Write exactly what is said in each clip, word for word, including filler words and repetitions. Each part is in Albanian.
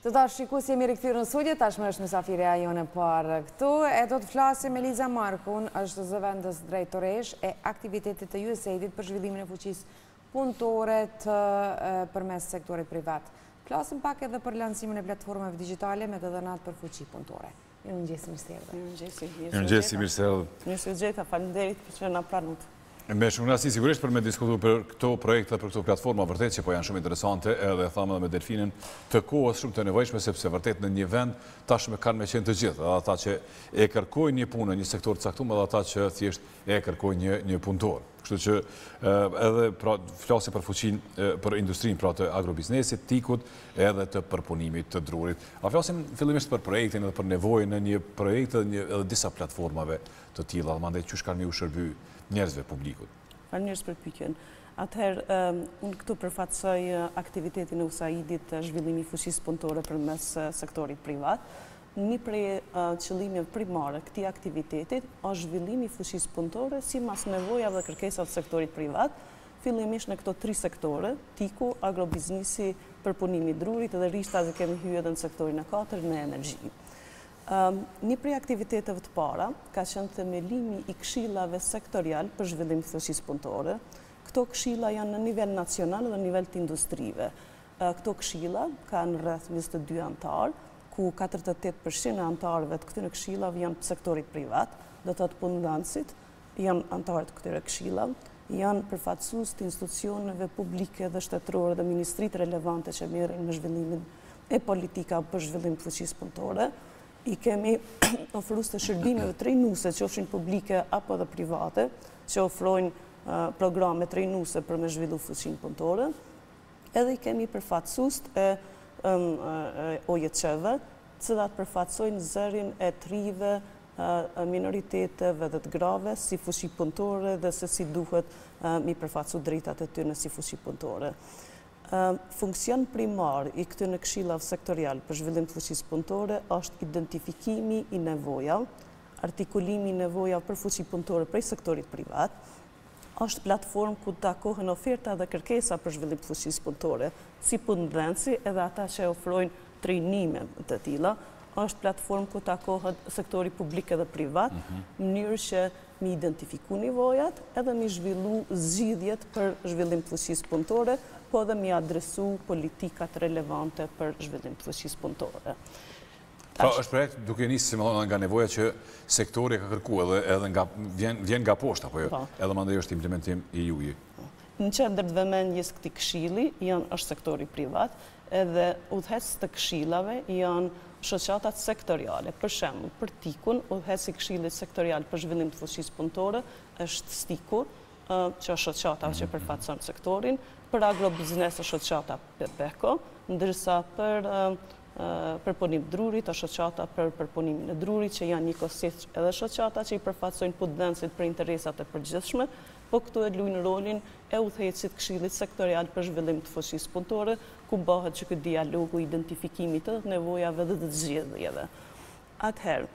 Të tash shikues, jemi rikthyer në studio, tashmë është mysafirja jone parë këtu, e do të flasim me Liza Markun, është zëvendës drejtoresh e aktivitetit të U S A I D për zhvillimin e fuqisë punëtore të përmes sektorit privat. Flasim pak edhe për lancimin e platformave digjitale me të dhënat për fuqi punëtore. Mirëmëngjes, mirë se erdhët. Mirëmëngjes, mirë se erdhët. Mirë se gjeta, faleminderit për që na pranut. Me shumë knasi sigurisht për me diskutu për këto projekte, për këto platforma vërtet që po janë shumë interesante, edhe thamë edhe me Delfinin, të kohës shumë të nevojshme, sepse vërtet në një vend tashme kanë me qenë të gjithë, edhe ata që e kërkojnë një punë, një sektor të caktuar, edhe ata që thjesht e kërkojnë një, një punëtor. Kështu që edhe pra, flasim për fuqin, për industrinë pra të agrobiznesit, tikut, edhe të përpunimit të drurit. A flasim fillimisht për projektin edhe për nevojën në një projekt edhe, edhe disa platformave të tilla, mandej çush kanë me u shërby njerëzve publikut. Falënderit për pyetjen. Atëherë, um, unë këtu përfaqësoj aktivitetin e U S A I D-it të zhvillimi fuqisë punëtore përmes sektorit privat. Një prej uh, qëllimeve primare këtij aktivitetit është zhvillimi i fuqisë punëtore sipas nevojave dhe kërkesave të sektorit privat, fillimisht në këto tri sektore, tiku, agrobiznesi, përpunimi i drurit dhe rishta dhe kemi hyrë edhe në sektorin e katërt në energji. Um, një prej aktiviteteve të para ka qenë themelimi i këshillave sektorial për zhvillim të fuqisë punëtore. Këto këshilla janë në nivel nacional dhe në nivel të industrive. Uh, këto këshilla kanë rreth njëzet e dy antar, ku katërdhjetë e tetë përqind e antarëve të këtyre këshillave janë të sektorit privat, do të thotë punëdhënësit janë antarë të këtyre këshillave, janë përfaqësues të institucioneve publike dhe shtetërore dhe ministritë relevante që merren me zhvillimin e politika për zhvillim të fuqisë punëtore. I kemi ofrues të shërbimeve trajnuese, qofshin publike apo dhe private, që ofrojnë uh, programe trajnuese për me zhvillu fuqinë punëtore. Edhe i kemi përfaqësues e um, O J C-ve, të cilat përfaqësojnë zërin e trive, uh, minoriteteve dhe të grave si fuqi punëtore dhe se si duhet uh, mi përfaqësu drejtat e tyre si fuqi punëtore. Funksion primar i këtyre këshillave sektorial për zhvillim të fuqisë punëtore është identifikimi i nevoja, artikulimi i nevoja për fuqi punëtore prej sektorit privat, është platformë ku takohen oferta dhe kërkesa për zhvillim të fuqisë punëtore, si punëdhënësi edhe ata që ofrojnë trajnime të tilla, është platformë ku takohet sektori publik edhe privat, në mm-hmm. mënyrë që mi identifiku nevojat edhe mi zhvillu zgjidhjet për zhvillim të fuqisë punëtore, po dhe mi adresu politikat relevante për zhvillim të fuqisë punëtore. Pra, është projekt duke nisë si më nga nevoja që sektori ka kërku edhe, edhe nga, vjen, vjen nga poshtë, apo jo? Pa. Edhe mandej është implementim i juji. Në qendër të vëmendjes këtij këshilli janë është sektori privat, edhe udhëhecës të këshillave janë shoqatat sektoriale. Për shembull, për tikun, udhëheci i këshillit sektorial për zhvillim të fuqisë punëtore është Stiku, që është shoqata që përfaqëson sektorin, për agrobiznes është shoqata Pepeko, ndërsa për përpunim drurit është shoqata për përpunimin e drurit, që janë njëkohësisht edhe shoqata që i përfaqësojnë punëdhënësit për interesat e përgjithshme, po këtu e luajnë rolin e udhëhecit këshillit sektorial për zhvillim të fuqisë punëtore, ku bëhet që ky dialogu, identifikimi të nevojave dhe të zgjedhjeve. Atëherë,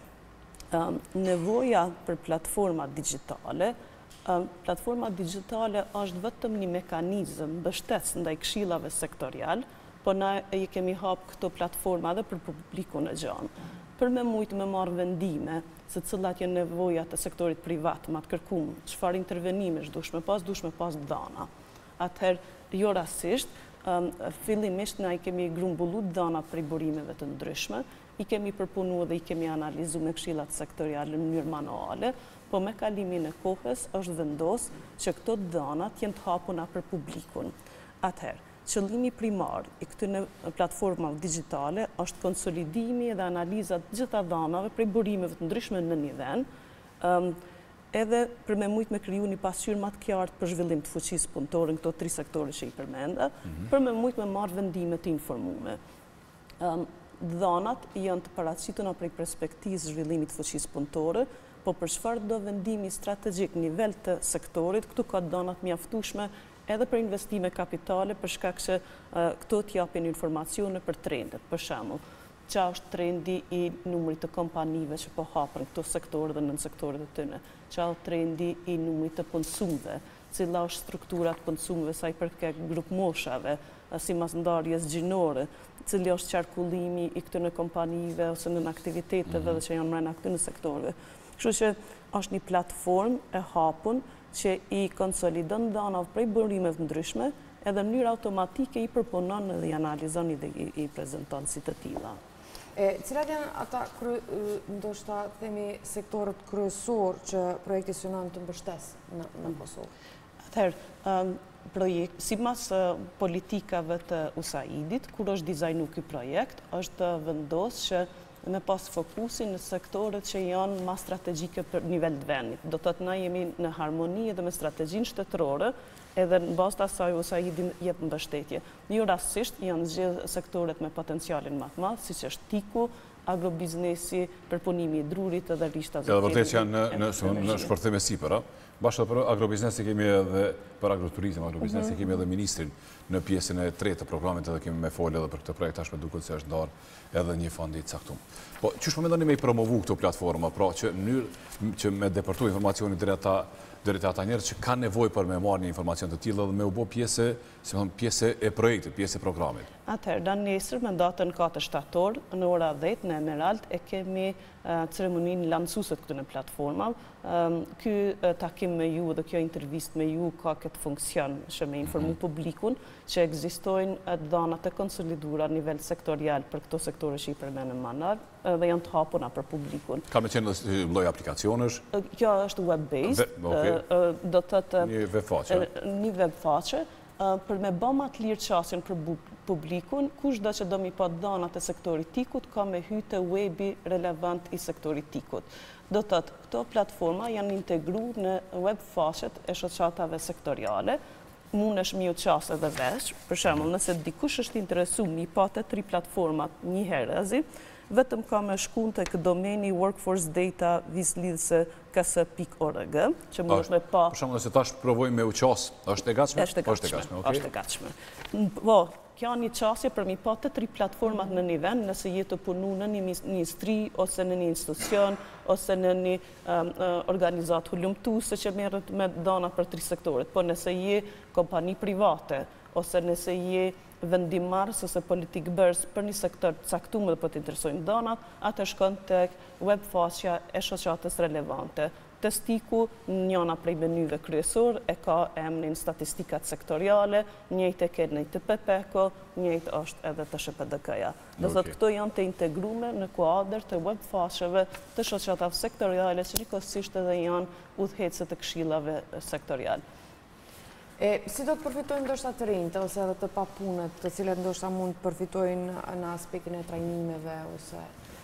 nevoja për platforma digjitale, platforma digjitale është vetëm një mekanizëm mbështetës ndaj këshillave sektorial, po na i kemi hapë këto platforma edhe për publikun e gjanë. Për me mujtë me marrë vendime se cilat janë nevojat e sektorit privat, ma të kërkumë, çfarë intervenimesh dush me pas, dush me pas dana. Atëherë, jo rasisht, um, fillimisht na i kemi grumbullu danat për i burimeve të ndryshme, i kemi përpunu dhe i kemi analizu me këshillat sektoriale në mënyrë manuale, po me kalimin e kohës është vendos që këto danat jenë të hapuna për publikun. Atëherë, qëllimi primar i këtyre platformave digjitale është konsolidimi dhe analiza të gjitha danave prej burimeve të ndryshme në një vend, um, edhe për me mujtë me kriju një pasqyrë më të qartë për zhvillim të fuqisë punëtore në këto tri sektore që i përmenda, mm-hmm. për me mujtë me marrë vendime të informume. Um, Dhanat janë të paraqituna prej perspektivës zhvillimit të fuqisë punëtore, po për çfarë do vendimi strategjik në nivel të sektorit, këtu ka dhanat mjaftueshme edhe për investime kapitale, për shkak se uh, këto t'japin informacione për trendet. Për shembull, qa është trendi i numrit të kompanive që po hapën këto sektore dhe nën sektoret e tyre, qa është trendi i numrit të punësuesve, cila është strukturat pënsumëve sa i përket grup moshave, si masndarjes gjinore, cili është qarkullimi i këtyre kompanive ose në aktiviteteve dhe që janë mrena këtyre sektorëve. Kështu që është një platformë e hapun që i konsolidon danat prej burimeve ndryshme, edhe në mënyrë automatike i përpunon dhe i analizon dhe i prezenton si të tilla. Cilat janë ata, ndoshta themi, sektorët kryesor që projekti synon të mbështes në Kosovë? Atëherë, si mas politikave të U S A I D-it, kur është dizajnu ky projekt, është vendos që me pas fokusin në sektorët që janë ma strategjike për nivel të vendit. Do të të na jemi në harmoni edhe me strategjinë shtetërore, edhe në bazë të asaj U S A I D jep mbështetje. Jo rastësisht janë zgjedhë sektorët me potencialin më të madh, siç është tiku, agrobiznesi, përpunimi i drurit edhe rishta zotëri. Edhe vërtet që janë në shpërthim e sipër, bashkë për agrobiznesi kemi edhe për agroturizëm, agrobiznesi kemi edhe ministrin në pjesën e tretë të programit edhe kemi me folë edhe për këtë projekt, tashme duket se është ndarë edhe një fondi i caktuar. Po, çu mendoni me i promovu këto platforma, pra që në mënyrë që me depërtu informacionin deri ata deri ata njerëz që kanë nevojë për me marrë një informacion të tillë dhe me u bë pjesë, si më thon, pjesë e projektit, pjesë e programit. Atëherë, dan nesër me datën katër shtator në ora dhjetë në Emerald e kemi ceremoninë lancuese të këtyre platformave. Ky takim me ju dhe kjo intervistë me ju ka këtë funksion që me informu publikun që ekzistojnë dhana të konsoliduara në nivel sektorial për këto sektore që i përmendëm më lart dhe janë të hapura për publikun. Ka me qenë lloj aplikacionesh? Kjo është web-based, do të thotë një webfaqe. Një webfaqe për me bë më të lirë qasjen për publikun, kushdo që do mi pa danat e sektorit tikut, ka me hy të webi relevant i sektorit tikut. Do të thotë, këto platforma janë integru në webfaqet e shoqatave sektoriale, mundesh mi u qas edhe vesh, për shembull, nëse dikush është interesuar mi pa të tri platformat një herëzi, vetëm ka me shkun të këtë domeni workforce data vizlidhse k s pikë org, që mund është me pa... Për shumë nëse tash provojmë me u qas, është e gatshme? Është e gatshme, është e gatshme. Po, kjo një qasje për mi pa të tri platformat në një vend, nëse jetë të punu në një ministri, ose në një institucion, ose në një organizat hullumtuese që merret me dana për tri sektoret. Po nëse je kompani private, ose nëse je vendimarrës ose politik bërës për një sektor të caktuar dhe për të interesojnë danat, atë shkon tek webfaqja e shoqatës relevante. Testiku, njëna prej menyve kryesor, e ka emrin statistikat sektoriale, njëjtë e ke në T P P K-o, njëjtë është edhe të Sh P D K-ja. Do thotë këto janë të integrume në kuadër të webfaqeve të shoqatave sektoriale, që rikosisht edhe janë udhëhecë të këshillave sektoriale. Si do të përfitojnë ndoshta të rinjtë ose edhe të papunët, të cilët ndoshta mund të përfitojnë në aspektin e trajnimeve ose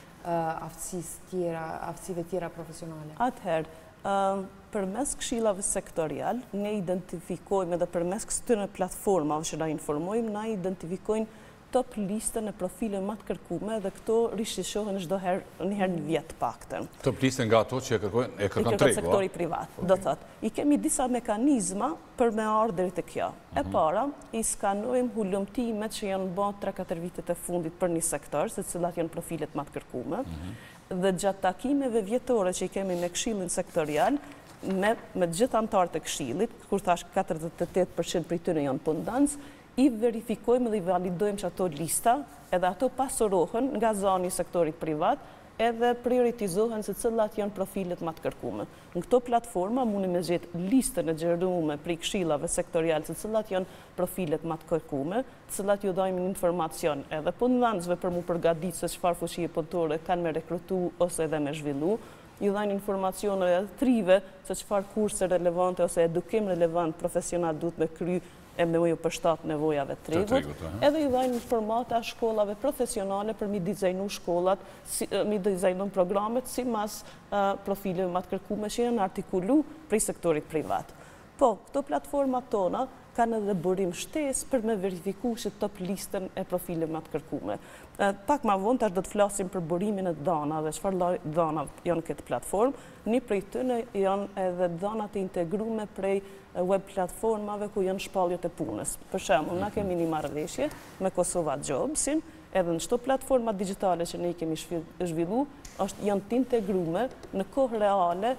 aftësive tjera profesionale? Atëherë, përmes këshillave sektorial, ne identifikojmë edhe përmes këtyre platformave që na informojmë, na identifikojnë top listën e profile më të kërkume dhe këto rishishohen çdo herë një herë në vjet paktën. Top listën nga ato që e kërkojnë e kërkon tregu. Sektori privat, do thotë. I kemi disa mekanizma për me ardhur deri te kjo. E para, i skanojmë hulumtimet që janë bërë tre katër vitet e fundit për një sektor, se cilat janë profilet më të kërkume. Dhe gjatë takimeve vjetore që i kemi me këshillin sektorial, me me të gjithë anëtarët e këshillit, kur thash katërdhjetë e tetë përqind prej tyre janë pundancë, i verifikojmë dhe i validojmë që ato lista, edhe ato pasurohen nga zani i sektorit privat, edhe prioritizohen se cilat janë profilet më të kërkume. Në këto platforma mundi me gjetë listën e xheruar prej këshillave sektoriale se cilat janë profilet më të kërkume, të cilat ju dajmë informacion edhe punëdhënësve për mu përgatitur se çfarë fuqie punëtore kanë me rekrutu ose edhe me zhvillu, ju dhajnë informacione edhe trive se çfarë kurse relevante ose edukim relevant profesional duhet me kry e me ujë përshtat nevojave të tregut, edhe i dhajnë informata shkollave profesionale për mi dizajnu shkollat, mi dizajnu programet si mas profileve më të kërkume që janë artikulu prej sektorit privat. Po, këto platforma tona kanë edhe burim shtesë për me verifiku që top listën e profileve më të kërkume. Pak ma vonë tash do të flasim për burimin e danave, çfarë dhana janë këtë platformë. Një prej tyre janë edhe danat e integrume prej web platformave ku janë shpalljet e punës. Për shembull, na kemi një marrëveshje me Kosova Jobsin, edhe në çdo platforma digjitale që ne i kemi zhvilluar, është janë të integrume në kohë reale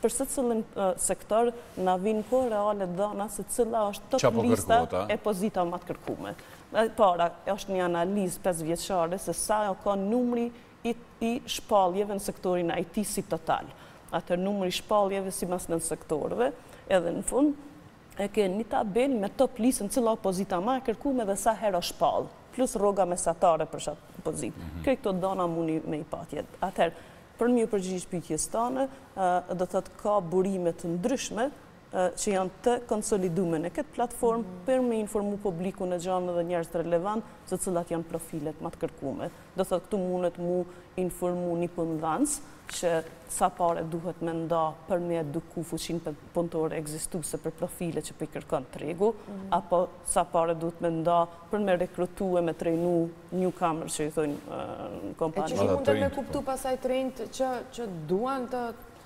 për se cilin sektor na vinë ko reale dhëna se cila është top lista e pozita më të kërkume. Para, është një analizë pesë vjeçare se sa ka numri i shpalljeve në sektorin I T si total. Atër numri shpalljeve si mas në sektorëve, edhe në fund, e ke një tabel me top listën cila opozita ma e kërkume dhe sa hero shpall, plus rroga mesatare për shatë opozit. Kërë këto dona mundi me i patjet. Atër, për një përgjigj pyetjes tane, do të thotë ka burime të ndryshme që janë të konsolidume në këtë platformë për me informu publiku në gjanë dhe njerëz të relevant se cilat janë profilet më të kërkume. Do thotë këtu mundet mu informu një punëdhënës që sa pare duhet me nda për me eduku fuqin punëtore ekzistuese për profile që për i kërkon tregu, apo sa pare duhet me nda për me rekrutu e me trejnu newcomer që i thojnë në kompani. E që mund të me kuptu pasaj trejnët që duan të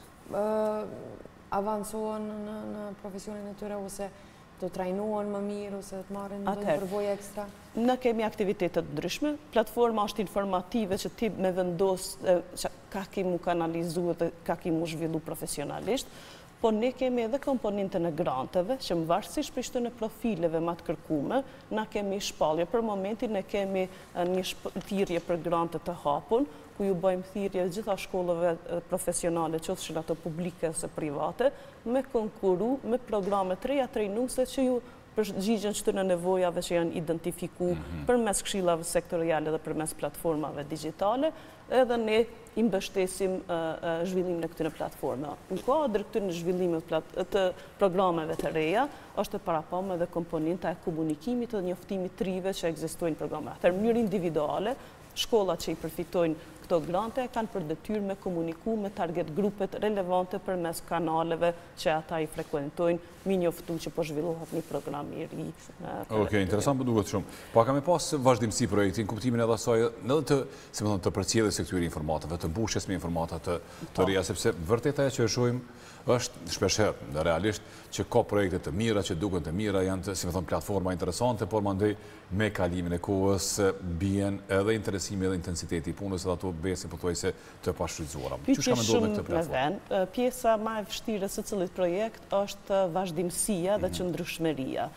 avansohen në profesionin e tyre, ose të trajnohen më mirë, ose të marrin në përvojë ekstra? Ne kemi aktivitetet ndryshme. Platforma është informative që ti me vendos ka ki mu kanalizu dhe ka ki mu zhvillu profesionalisht, po ne kemi edhe komponentën e granteve, që më varësisht për ishte në profileve ma të kërkume, na kemi shpalje. Për momentin ne kemi një thirrje për grantet të hapun, ku ju bëjmë thirrje gjitha shkollëve profesionale, qofshin ato publike ose private, me konkuru me programe të reja trejnuese që ju përgjigjen çdo në nevojave që janë identifiku përmes këshillave sektoriale dhe përmes platformave digjitale, edhe ne i mbështesim zhvillimin e këtyre platformave. Në kuadër këtyre zhvillimit të programeve të reja, është e parapamë edhe komponenta e komunikimit dhe njoftimit të rive që ekzistojnë programeve. Në mënyrë individuale, shkollat që i përfitojnë këto grante kanë për detyrë me komuniku me target grupet relevante përmes kanaleve që ata i frekuentojnë, mi njoftu që po zhvillohet një program i ri. Okej, interesant për duket shumë. Pa kam e pas vazhdimësi projekti, në kuptimin edhe asaj, në dhe të, si më thonë, të përcjelljes së këtyre informatave, të mbushjes me informata të reja, sepse vërtet ajo që e shohim është shpeshherë, dhe realisht, që ka projekte të mira, që duken të mira, janë të, si më thonë, platforma interesante, por mandej me kalimin e kohës bien edhe interesimi edhe intensiteti i punës edhe ato besin po thuaj se të pashfrytzuara. Çu ka menduar me këtë platformë? Pjesa më e vështirë së cilit projekt është vazhdimësia dhe qëndrueshmëria.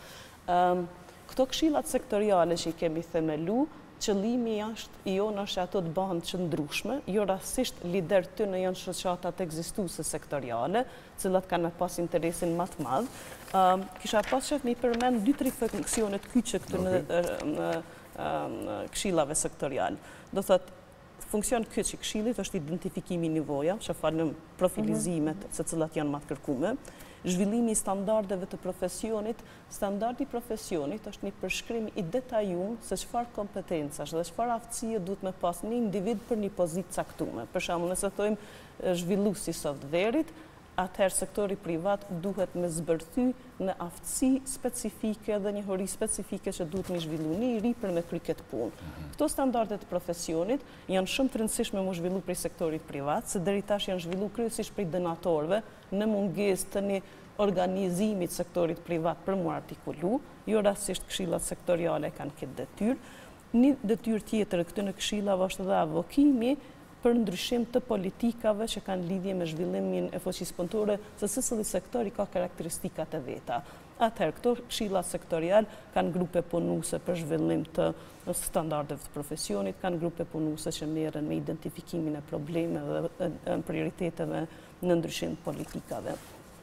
Këto këshillat sektoriale që i kemi themelu, qëllimi është i jonë është ato të bëhen qëndrueshme, jo rastësisht lider të në janë shoqatat ekzistuese sektoriale, cilat kanë me pas interesin më të madh. Kisha pas qef me i përmend dy tre funksionet kyçe këtu në këshillave sektorial. Do thotë, funksion kyç i këshillit është identifikimi i nivoja, që falem profilizimet se cilat janë më të kërkume. Zhvillimi i standardeve të profesionit. Standardi i profesionit është një përshkrim i detajum se çfarë kompetencash dhe çfarë aftësie duhet me pas një individ për një pozitë caktuar. Për shembull, nëse thojmë zhvilluesi i softverit, atëherë sektori privat duhet me zbërthy në aftësi specifike dhe një hori specifike që duhet me zhvillu një i ri për me kry këtë punë. Këto standardet të profesionit janë shumë të rëndësishme mu zhvillu prej sektorit privat, se deri tash janë zhvillu kryesisht prej donatorëve në mungesë të një organizimit sektorit privat për mu artikulu, jo rastësisht këshillat sektoriale kanë këtë detyrë. Një detyrë tjetër këtu në këshillave është edhe avokimi për ndryshim të politikave që kanë lidhje me zhvillimin e fuqisë punëtore, se secili sektor i ka karakteristikat e veta. Atëherë, këto këshilla sektorial kanë grupe punuese për zhvillim të standardeve të profesionit, kanë grupe punuese që merren me identifikimin e problemeve dhe prioriteteve në ndryshim të politikave.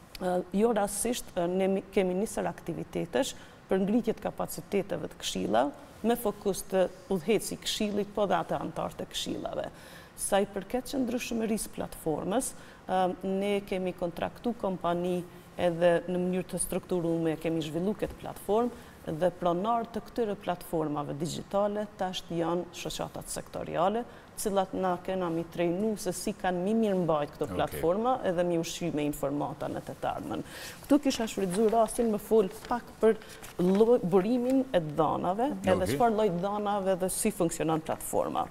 Jo rastësisht ne kemi nisur aktivitetesh për ngritje të kapaciteteve të këshilla me fokus të udhëheci këshillit, po dhe atë anëtarë të këshillave. Sa i përket qëndrueshmërisë platformës, ne kemi kontraktu kompani edhe në mënyrë të strukturuar kemi zhvillu këtë platformë dhe pronarë të këtyre platformave digjitale tash janë shoqatat sektoriale, cilat na kena mi trejnu se si kanë mi mirë mbajt këto platforma edhe mi ushqy me informata në të ardhmen. Këtu kisha shfrytzuar rastin më fol pak për burimin e dhanave, edhe çfarë lloj dhanave dhe si funksionon platforma.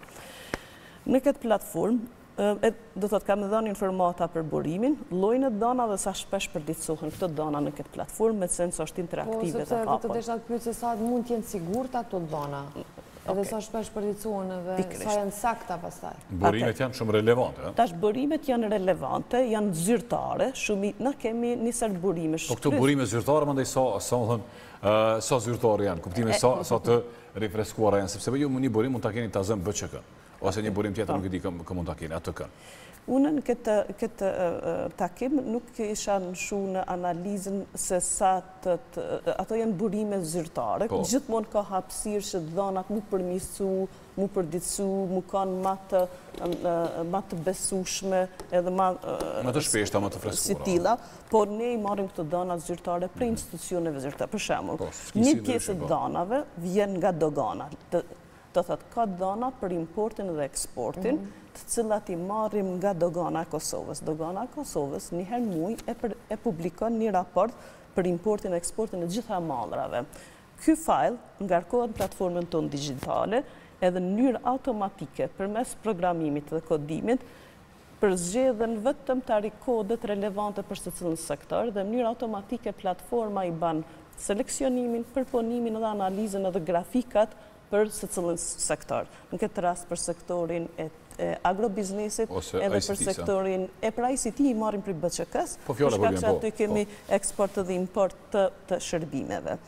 Në këtë platformë, do të kam dhënë informata për burimin, llojin e dhanave sa shpesh përditësohen këto dhana në këtë platformë, me sens është interaktive dhe hapur. Po, sepse të desha të pyet se sa mund të jenë sigurt ato dhana? Edhe sa shpesh përdicuan edhe sa janë sakta pastaj. Burimet janë shumë relevante. Tash burimet janë relevante, janë zyrtare, shumë na kemi një sër burime. Po këto burime zyrtare mandej sa sa më thon sa zyrtare janë, kuptimi sa sa të rifreskuara janë, sepse ju një burim mund ta keni ta zëm B Ç K ose një burim tjetër nuk e di kë mund ta keni atë kë. Unë në këtë, këtë takim nuk isha nëshu në analizën se sa të, të ato janë burime zyrtare. Po. Gjithmonë ka hapësirë që dhënat mu përmisu, mu përditsu, mu kanë ma të, ma të besushme edhe ma, ma të shpeshta, ma të freskura. Si tila, por ne i marim këtë dhënat zyrtare për institucioneve zyrtare. Për shembull, po, një pjesë të dhënave vjen nga dogana. Të, të thëtë ka dhëna për importin dhe eksportin, mm -hmm. të cilat i marrim nga dogana e Kosovës. Dogana e Kosovës njëherë muj e, për, e publikon një raport për importin e eksportin e gjitha mallrave. Ky file ngarkohet në platformën tonë digjitale edhe në mënyrë automatike përmes programimit dhe kodimit përzgjedhen vetëm tari kodet relevante për secilin sektor dhe në mënyrë automatike platforma i ban seleksionimin, përponimin dhe analizën edhe grafikat për secilin sektor. Në këtë rast për sektorin e agrobiznesit edhe për sektorin e pra I C T i marim për B Ç K-s, përshka që aty kemi eksport dhe import të, të shërbimeve.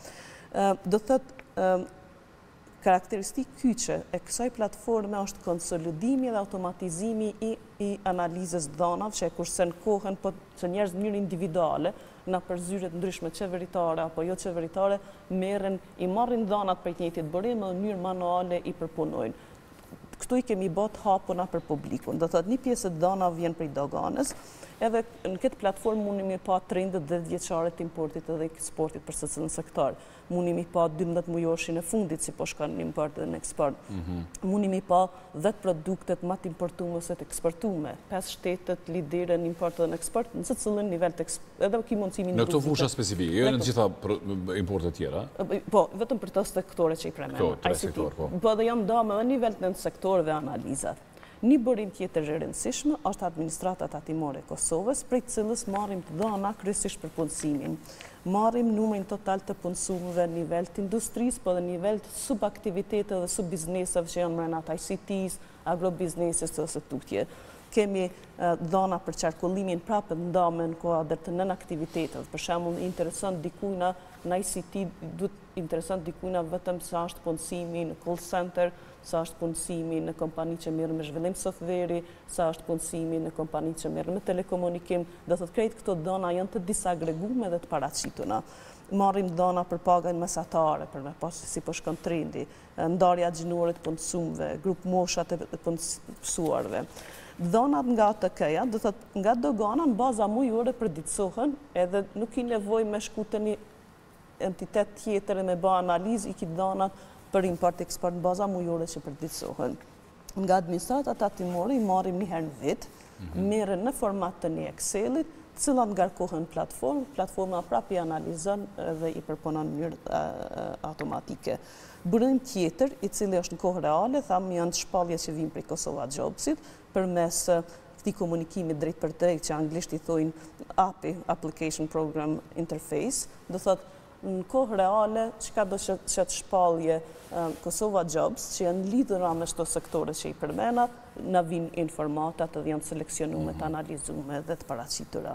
Do thëtë, karakteristikë kyçe e kësaj platforme është konsolidimi dhe automatizimi i, i analizës dhënave, që e kurse në kohën, po që njerëz në mënyrë individuale, në përzyret ndryshme qeveritare apo jo qeveritare, merren i marrin dhënat për të njëjtit burim në mënyrë manuale i përpunojnë. Këtu I kemi bot hapuna për publikun. Do thotë një pjesë të dhënave vjen prej doganës, edhe në këtë platformë mundemi pa trendet dhe vjeçare të importit dhe eksportit për secilin sektor. Mundemi pa dymbëdhjetë mujoshin e fundit si po shkon në import dhe në eksport. Mm -hmm. Mundemi pa dhjetë produktet më të importuara ose të eksportuara. pesë shtetet lidere në import dhe në eksport, në secilin nivel të eksport, edhe ki mundësimin në këto fusha specifike, jo në të gjitha importet tjera. Po, vetëm për të sektore që I premena. Tre sektor, po. Po dhe jam dame në nivel të sektorëve dhe analizat. Një burim tjetër e rëndësishme është administrata tatimore e Kosovës, prej cilës marrim të dhëna kryesisht për punësimin. Marrim numrin total të punësuesve në nivel të industrisë, po dhe në nivel të subaktiviteteve dhe subbizneseve që janë brenda I C T-s, agrobiznesit ose tutje. Kemi dhëna për qarkullimin prapë ndame në kuadër të nën aktivitetet. Për shembull, intereson dikujna në I C T, duhet intereson dikujna vetëm sa është punësimi në call center, sa është punësimi në kompani që merren me zhvillim softveri, sa është punësimi në kompani që merren me telekomunikim, do thotë krejt këto dhëna janë të disagreguara dhe të paraqituna. Marrim dhëna për pagën mesatare, për me pas si po shkon trendi, ndarja gjinore të punësuesve, grup moshat e punësuarve. Dhënat nga A T K-ja, do thotë nga dogana në baza mujore përditësohen, edhe nuk I nevojë me shku te një entitet tjetër e me bë analizë I ki dhënat për import eksport në baza mujore që përditësohen. Nga administrata tatimore I marrim një herë në vit, merren në format të një Excelit, cilat ngarkohen platformë, platforma prapë I analizon dhe I përpunon në mënyrë automatike. Burim tjetër, I cili është në kohë reale, thamë janë shpallje që vijnë prej Kosova Jobsit, përmes këtij komunikimi drejt për drejt që anglisht I thojnë A P I, Application Program Interface, do thotë në kohë reale, çka do që të shpallje Kosova Jobs, që janë lidhura me çdo sektore që I përmena, na vijnë informatat dhe janë seleksionuar, të analizuar dhe të paraqitura.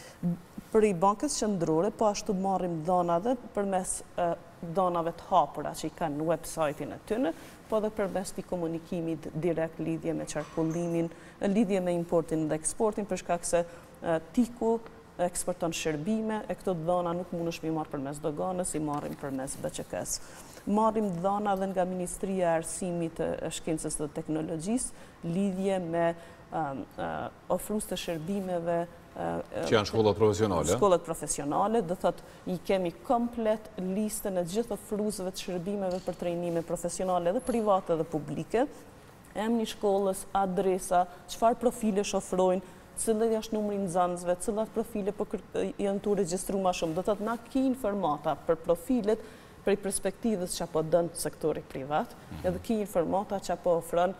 Për I bankës qendrore, po ashtu marrim dhëna dhe përmes dhënave të hapura që I kanë në website-in e tyre, po edhe përmes të komunikimit direkt lidhje me qarkullimin, lidhje me importin dhe eksportin, për shkak se Tiku eksporton shërbime, e këto dhëna nuk mundesh me marr përmes doganës, I marrim përmes B Ç K-s. Marrim dhëna dhe nga Ministria e Arsimit, e Shkencës dhe Teknologjisë, lidhje me um, uh, ofrues të shërbimeve që janë shkollat profesionale. Shkollat profesionale, do thotë I kemi komplet listën e gjithë ofruesve të shërbimeve për trajnime profesionale dhe private dhe publike, emri I shkollës, adresa, çfarë profilesh ofrojnë, cilët është numri I nxënësve, cilat profile po janë tu regjistruar më shumë. Do thotë na ki informata për profilet prej perspektivës që apo dën sektori privat, edhe ki informata që apo ofron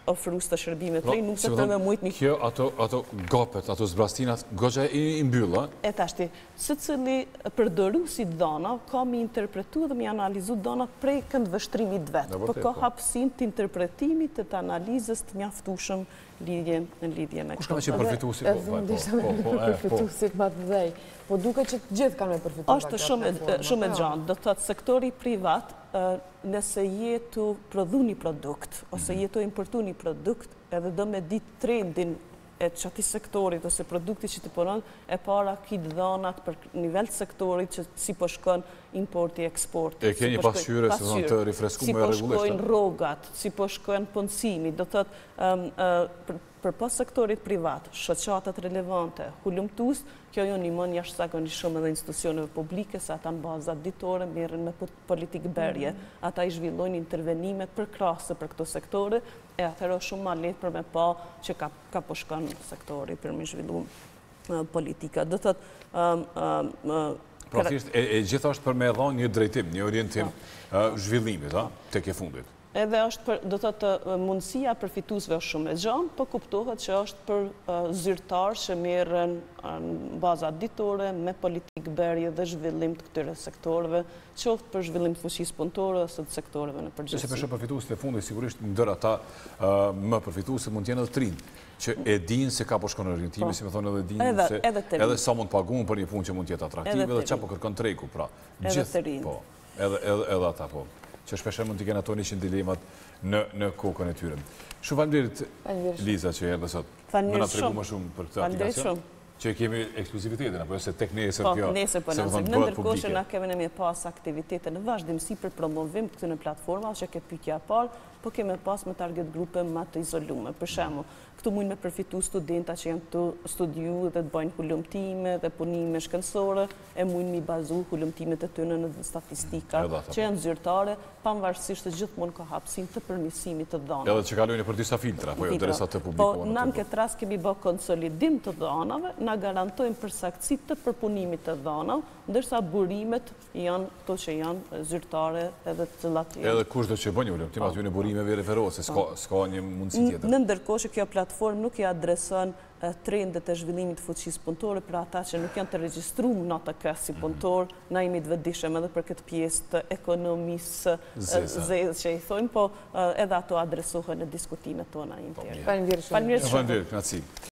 ofrues të shërbime të rejnuse për me mujtë një... Kjo, ato gapet, ato zbrastinat, goqe i mbyllë, E tashti, se cili përdëru si dona, ka mi interpretu dhe mi analizu donat prej kënd vështrimit vetë, për ka hapsin të interpretimit, të të analizës të njaftushëm lidhje në lidhje me kush ka me që përfitusit? E fundisht me përfitusit ma të dhej. Po duke që të gjithë kanë me përfitusit. Ashtë shumë e gjanë. Do të thëtë sektori privat, nëse jetu prodhu një produkt, ose jetu importu një produkt, edhe do me ditë trendin e qëti sektorit ose produkti që të punon, e para kitë dhanat për nivel të sektorit që si po shkon importi, eksporti. E ke një pasqyre se thonë të rifreskume e regullisht. Si po shkojnë rogat, si po shkojnë punësimi, do të thëtë për pas sektorit privat, shoqatat relevante, hulumtus, kjo jo një mën jashtë zakonisht shumë edhe institucioneve publike, se ata në bazat ditore merren me politikë berje. Ata i zhvillojnë intervenimet për krasë për këto sektore, e atëherë shumë ma letë për me pa që ka po shkon sektori për me zhvillu politika. Do të Pra thjesht, e gjitha është për me dhonë një drejtim, një orientim zhvillimit, tek e fundit. Edhe është, do të të mundësia përfitusve është shumë e gjanë, po kuptohet që është për zyrtarë që merren në bazat ditore me politikë berje dhe zhvillim të këtyre sektorëve, qoftë për zhvillim të fuqisë punëtore ose të sektorëve në përgjithësi. Se përshë përfitusit e fundit, sigurisht ndër ata më përfitusit mund t'jenë edhe trinë, që e dinë se ka po shkon në orientimi, si me thonë edhe dinë se edhe sa mund paguën për një punë që mund t'jetë atraktive dhe qa po kërkon treku, pra. Edhe të rinë. Po, edhe ata po. Që shpesher mund t'i kena ato njëshin dilemat në kokën e tyre. Shumë falemderit, Liza, që e dhe sot. Më nga tregu më shumë për këtë aplikacion. Që kemi ekskluzivitetin, apo se tek nesër kjo, po, nesër për nësër. Në ndërkohë që na kemi në mje pas aktivitete në vazhdimësi për promovim këtë në platforma, që ke pyetja parë, po kemi pas me target grupe më të izolume. Për shembull, këtu mund me përfitu studenta që janë të studiu dhe të bëjnë hulumtime dhe punime shkencore, e mund mi bazu hulumtimet e tyre në statistika që janë zyrtare, pavarësisht të gjithmonë ka hapësim të përmirësimit të dhënave. Edhe që kalojnë për disa filtra, po jo derisa të publikohen. Po, në këtë rast kemi bë konsolidim të dhënave, na garantojnë përsaktësi të përpunimit të dhënave, ndërsa burimet janë to që janë zyrtare edhe të cilat janë. Edhe kushdo që bën një hulumtim aty në burimeve referohet, se s'ka një mundësi tjetër. Në ndërkohë që kjo platformë nuk i adreson trendet e zhvillimit fuqisë punëtore për ata që nuk janë të regjistruar në atë kas si punëtor, na jemi të vetëdijshëm edhe për këtë pjesë të ekonomisë zezë që i thonë, po edhe ato adresohen në diskutimet tona interne. Faleminderit shumë. Faleminderit, grazie.